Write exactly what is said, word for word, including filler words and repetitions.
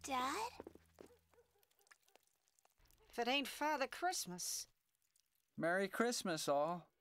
Dad? If it ain't Father Christmas. Merry Christmas, all.